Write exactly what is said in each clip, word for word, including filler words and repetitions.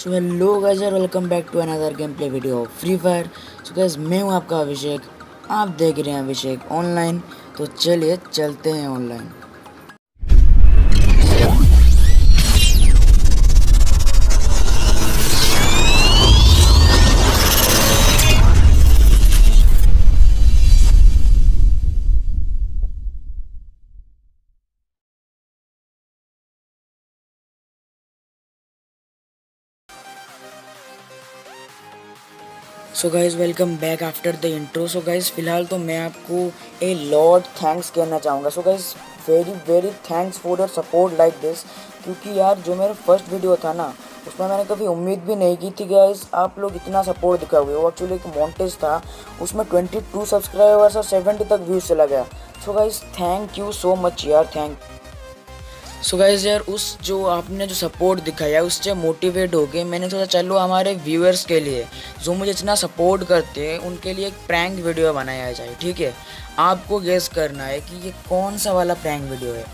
सो hello guys और welcome back to another game play video of Free Fire. So guys मैं हूं आपका अभिषेक, आप देख रहे हैं अभिषेक ऑनलाइन। तो चलिए चलते हैं online. So guys welcome back after the intro. So guys फिलहाल तो मैं आपको ए लॉट थैंक्स कहना चाहूँगा। So guys very very thanks for your support like this, क्योंकि यार जो मेरा फर्स्ट वीडियो था ना उसमें मैंने कभी उम्मीद भी नहीं की थी गाइस आप लोग इतना सपोर्ट दिखाओगे। वो एक्चुअली एक मॉन्टेज था, उसमें बाईस सब्सक्राइबर्स और सत्तर तक व्यूज चला गया। So guys thank you so much यार, थैंक सो गाइज यार उस जो आपने जो सपोर्ट दिखाया उससे मोटिवेट हो के मैंने सोचा चलो हमारे व्यूअर्स के लिए जो मुझे इतना सपोर्ट करते हैं उनके लिए एक प्रैंक वीडियो बनाया जाए। ठीक है, आपको गेस करना है कि ये कौन सा वाला प्रैंक वीडियो है।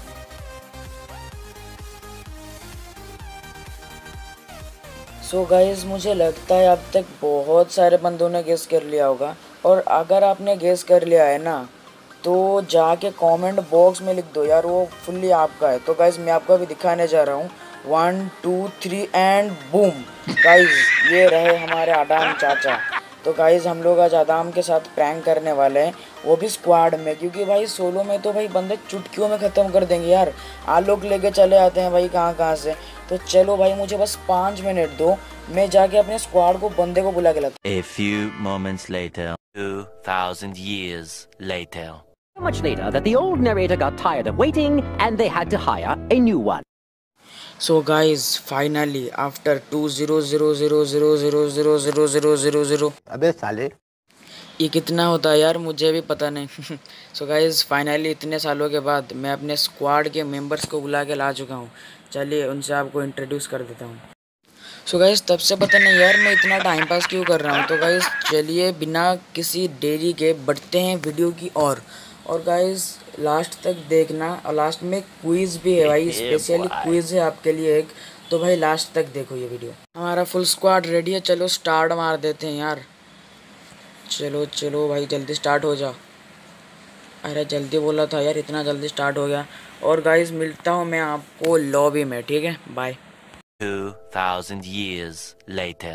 सो गाइज मुझे लगता है अब तक बहुत सारे बंदों ने गेस कर लिया होगा, और अगर आपने गेस कर लिया है ना तो जाके कमेंट बॉक्स में लिख दो यार, वो फुल्ली आपका है। तो गाइज मैं आपको अभी दिखाने जा रहा हूँ, one two three and boom. Guys ये रहे हमारे आदाम चाचा। तो गाइज हम लोग आज आदाम के साथ प्रैंक करने वाले हैं, वो भी स्क्वाड में, क्योंकि भाई सोलो में तो भाई बंदे चुटकियों में ख़त्म कर देंगे यार। आलोक लेके चले आते हैं भाई कहाँ कहाँ से। तो चलो भाई मुझे बस पाँच मिनट दो, मैं जाके अपने स्क्वाड को बंदे को बुला के लाता हूँ। A few moments later, two thousand years later. So much later that the old narrator got tired of waiting and they had to hire a new one. So guys, finally after two zero zero zero zero zero zero zero zero zero zero, अबे साले ये कितना होता है यार मुझे भी पता नहीं। सो गाइज फाइनली इतने सालों के बाद मैं अपने स्क्वाड के मेंबर्स को बुला के ला चुका हूँ। चलिए उनसे आपको इंट्रोड्यूस कर देता हूँ। सो गाइज तब से पता नहीं यार मैं इतना टाइम पास क्यों कर रहा हूँ। तो गाइज चलिए बिना किसी देरी के बढ़ते हैं वीडियो की ओर। और गाइज लास्ट तक देखना, और लास्ट में क्विज़ भी है भाई, स्पेशली क्विज़ है आपके लिए एक। तो भाई लास्ट तक देखो ये वीडियो। हमारा फुल स्क्वाड रेडी है, चलो स्टार्ट मार देते हैं यार। चलो चलो भाई जल्दी स्टार्ट हो जा। अरे जल्दी बोला था यार, इतना जल्दी स्टार्ट हो गया। और गाइज मिलता हूँ मैं आपको लॉबी में, ठीक है, bye. Two thousand years later.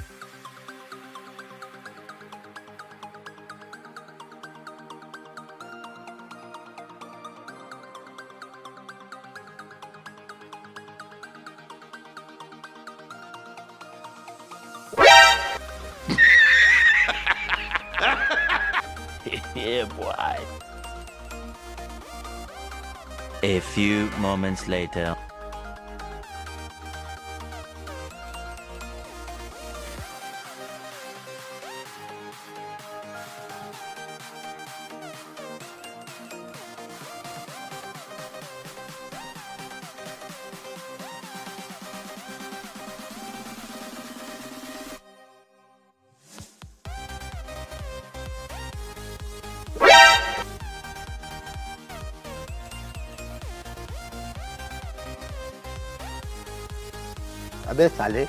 Yeah, boy. A few moments later. अबे साले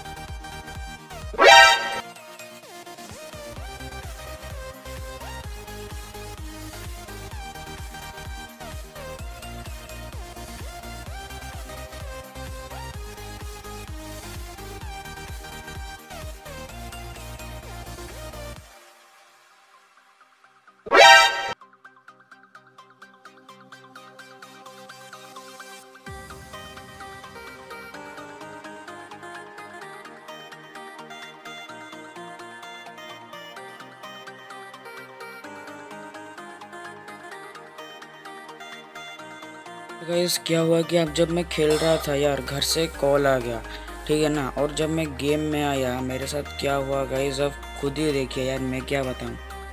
तो गाइस क्या हुआ कि अब जब मैं खेल रहा था यार घर से कॉल आ गया, ठीक है ना। और जब मैं गेम में आया मेरे साथ क्या हुआ गाइस अब खुद ही देखिए यार, मैं क्या बताऊं।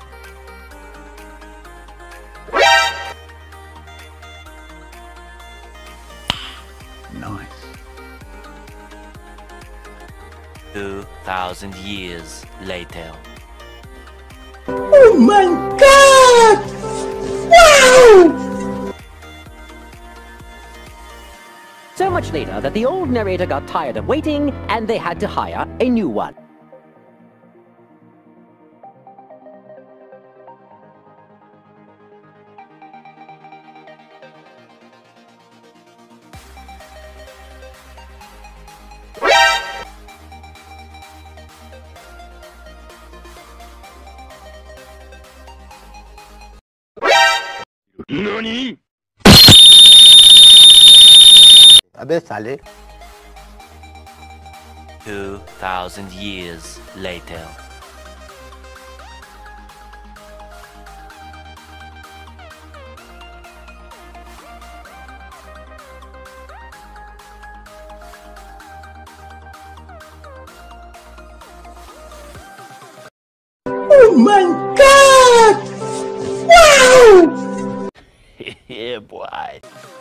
Nice. Two thousand years later. Oh my God! Wow! So So much later that the old narrator got tired of waiting and they had to hire a new one. NANI?! अबे साले. Two thousand years later. Oh my God! Wow! Yeah, boy.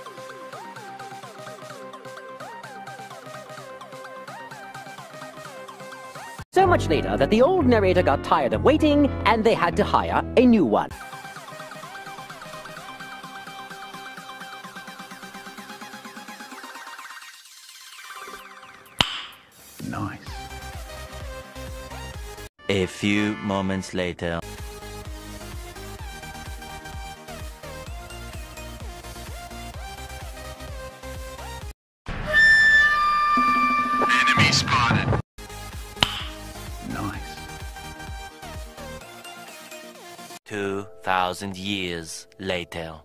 So much later that the old narrator got tired of waiting and they had to hire a new one. Nice. A few moments later. Enemy spotted. Nice. Two thousand years later.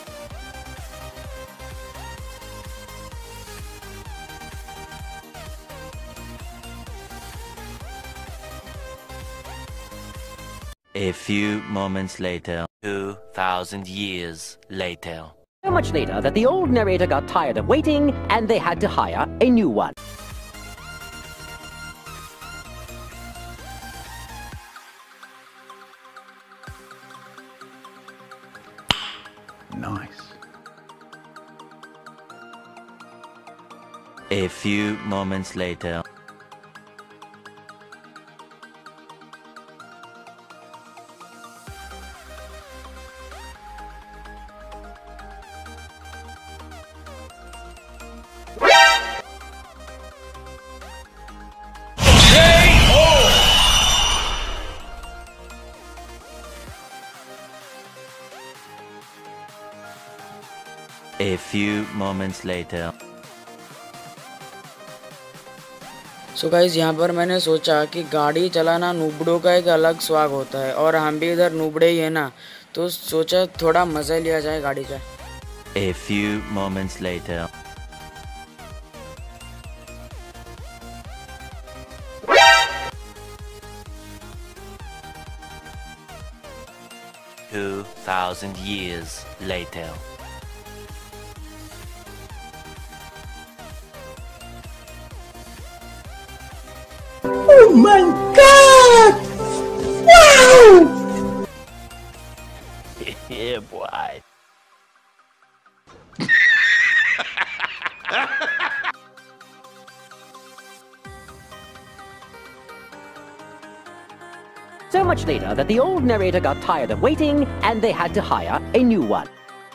A few moments later. Two thousand years later. So much later that the old narrator got tired of waiting and they had to hire a new one. Nice. A few moments later. A few moments later. So guys यहाँ पर मैंने सोचा कि गाड़ी चलाना नूबड़ों का एक अलग स्वाग होता है और हम भी इधर नूबड़े ही है ना, तो सोचा थोड़ा मज़ा लिया जाए गाड़ी का. A few moments later. Two thousand years later. Oh my God! Wow! Yeah, boy. So much later that the old narrator got tired of waiting and they had to hire a new one.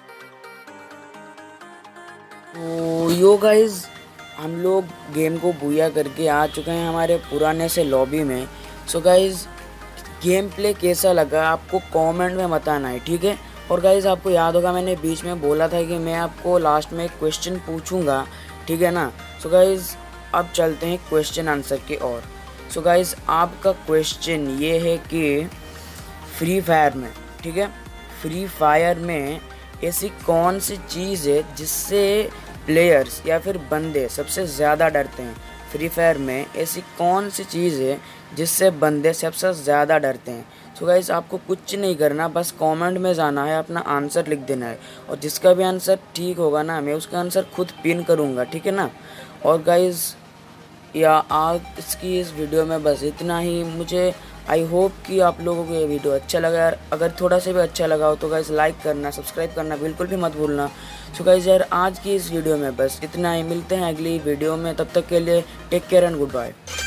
तो yo guys, हम लोग game को booyah करके आ चुके हैं हमारे पुराने से लॉबी में. सो गाइस, गेम प्ले कैसा लगा आपको कमेंट में बताना है, ठीक है. और गाइस, आपको याद होगा मैंने बीच में बोला था कि मैं आपको लास्ट में एक क्वेश्चन पूछूंगा, ठीक है ना. सो गाइस, अब चलते हैं क्वेश्चन आंसर की ओर. सो गाइस, आपका क्वेश्चन ये है कि फ्री फायर में, ठीक है, फ्री फायर में ऐसी कौन सी चीज़ है जिससे प्लेयर्स या फिर बंदे सबसे ज़्यादा डरते हैं. फ्री फायर में ऐसी कौन सी चीज़ है जिससे बंदे सबसे ज़्यादा डरते हैं. सो गाइस, आपको कुछ नहीं करना, बस कमेंट में जाना है, अपना आंसर लिख देना है, और जिसका भी आंसर ठीक होगा ना, मैं उसका आंसर खुद पिन करूँगा, ठीक है ना. और गाइस, या आज की इस वीडियो में बस इतना ही. मुझे आई होप कि आप लोगों को ये वीडियो अच्छा लगा यार. अगर थोड़ा सा भी अच्छा लगा हो तो गाइस लाइक करना, सब्सक्राइब करना बिल्कुल भी मत भूलना. सो गाइस यार, आज की इस वीडियो में बस इतना ही. मिलते हैं अगली वीडियो में, तब तक के लिए take care and good bye.